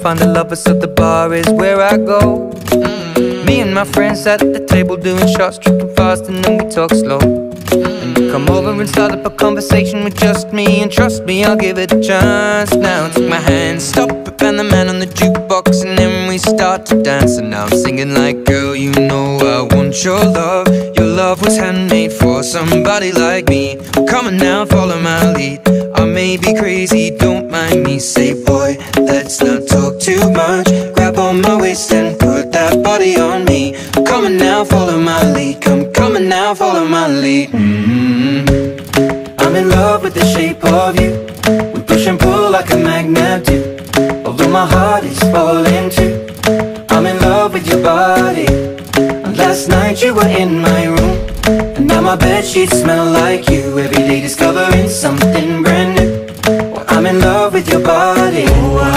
find a lover, so the bar is where I go. Me and my friends at the table doing shots, tripping fast, and then we talk slow. And you come over and start up a conversation with just me, and trust me, I'll give it a chance. Now take my hand, stop it, and the man on the jukebox, and then we start to dance. And now I'm singing like, girl, you know I want your love. Your love was handmade for somebody like me. Come on now, follow my lead. I may be crazy, don't mind me. Say, boy, let's not talk too much. Grab on my waist and put that body on me. Come on now, follow my lead. Come on now, follow my lead. I'm in love with the shape of you. We push and pull like a magnet do. Although my heart is falling too. I'm in love with your body. And last night you were in my room, and now my bedsheets smell like you. Every day discovering something brand new. Well, I'm in love with your body. Oh,